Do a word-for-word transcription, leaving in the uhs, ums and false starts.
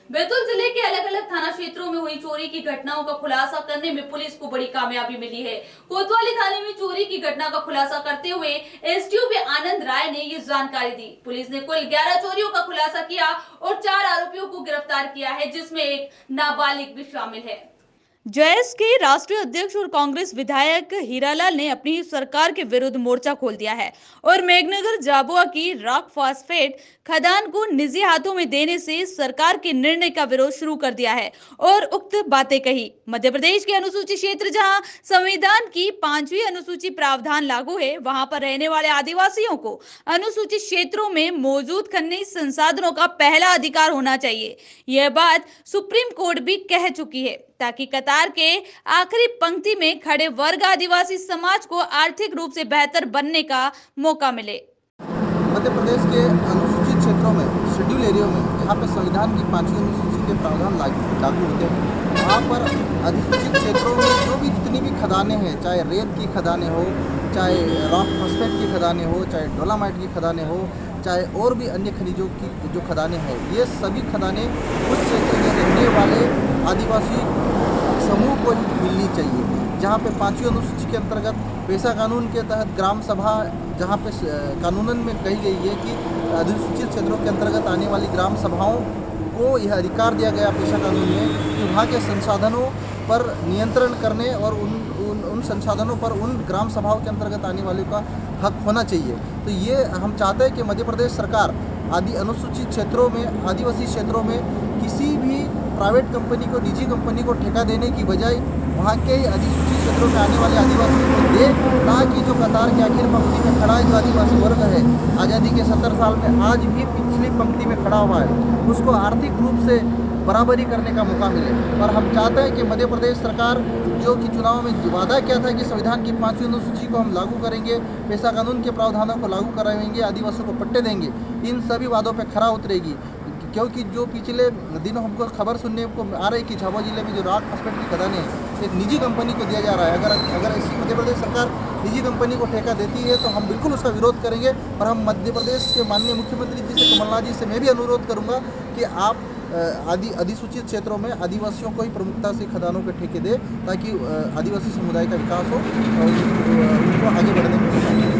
बैतूल जिले के अलग अलग थाना क्षेत्रों में हुई चोरी की घटनाओं का खुलासा करने में पुलिस को बड़ी कामयाबी मिली है। कोतवाली थाने में चोरी की घटना का खुलासा करते हुए एसडीओ आनंद राय ने ये जानकारी दी। पुलिस ने कुल ग्यारह चोरियों का खुलासा किया और चार आरोपियों को गिरफ्तार किया है, जिसमें एक नाबालिग भी शामिल है। जयस के राष्ट्रीय अध्यक्ष और कांग्रेस विधायक हीरालाल ने अपनी सरकार के विरुद्ध मोर्चा खोल दिया है और मेघनगर झाबुआ की रॉक फास्फेट खदान को निजी हाथों में देने से सरकार के निर्णय का विरोध शुरू कर दिया है और उक्त बातें कही। मध्य प्रदेश के अनुसूचित क्षेत्र जहां संविधान की पांचवी अनुसूची प्रावधान लागू है, वहां पर रहने वाले आदिवासियों को अनुसूचित क्षेत्रों में मौजूद खनिज संसाधनों का पहला अधिकार होना चाहिए। यह बात सुप्रीम कोर्ट भी कह चुकी है, ताकि कतार के आखिरी पंक्ति में खड़े वर्ग आदिवासी समाज को आर्थिक रूप से बेहतर बनने का मौका मिले। मध्य प्रदेश के अनुसूचित क्षेत्रों में, शेड्यूल एरिया में, जहाँ पर संविधान की पांचवी अनुसूची के प्रावधान लागू होते हैं, वहाँ पर अधिसूचित क्षेत्रों में जो भी जितनी भी खदानें हैं, चाहे रेत की खदानें हो, चाहे रॉक फॉस्फेट की खदानें हो, चाहे डोलामाइट की खदानें हो, चाहे और भी अन्य खनिजों की जो खदानें हैं, ये सभी खदानें उस क्षेत्र में रहने वाले आदिवासी समूह को ही मिलनी चाहिए। जहाँ पे पांचवी अनुसूची के अंतर्गत पेशा कानून के तहत ग्राम सभा, जहाँ पे कानूनन में कही गई है कि अधिसूचित क्षेत्रों के अंतर्गत आने वाली ग्राम सभाओं को यह अधिकार दिया गया पेशा कानून में कि वहाँ के संसाधनों पर नियंत्रण करने और उन उन, उन संसाधनों पर उन ग्राम सभाओं के अंतर्गत आने वालों का हक होना चाहिए। तो ये हम चाहते हैं कि मध्य प्रदेश सरकार आदि अनुसूचित क्षेत्रों में, आदिवासी क्षेत्रों में किसी भी प्राइवेट कंपनी को, निजी कंपनी को ठेका देने की बजाय वहाँ के अधिसूचित क्षेत्रों में आने वाले आदिवासियों को दे, ताकि जो कतार के आखिर पंक्ति में खड़ा जो आदिवासी वर्ग है, आज़ादी के सत्तर साल में आज भी पिछली पंक्ति में खड़ा हुआ है, उसको आर्थिक रूप से बराबरी करने का मौका मिले। और हम चाहते हैं कि मध्य प्रदेश सरकार जो कि चुनाव में वादा किया था कि संविधान की पांचवी अनुसूची को हम लागू करेंगे, पेशा कानून के प्रावधानों को लागू कराएंगे, आदिवासियों को पट्टे देंगे, इन सभी वादों पर खरा उतरेगी। क्योंकि जो पिछले दिनों हमको खबर सुनने को आ रही है कि झाबुआ जिले में जो रॉक फॉस्फेट की खदानें हैं, एक निजी कंपनी को दिया जा रहा है। अगर अगर ऐसी मध्य प्रदेश सरकार निजी कंपनी को ठेका देती है तो हम बिल्कुल उसका विरोध करेंगे। और हम मध्य प्रदेश के माननीय मुख्यमंत्री जी से, कमलनाथ जी से मैं भी अनुरोध करूँगा कि आप आदि अधिसूचित क्षेत्रों में आदिवासियों को ही प्रमुखता से खदानों के ठेके दे, ताकि आदिवासी समुदाय का विकास हो और उनको आगे बढ़ने में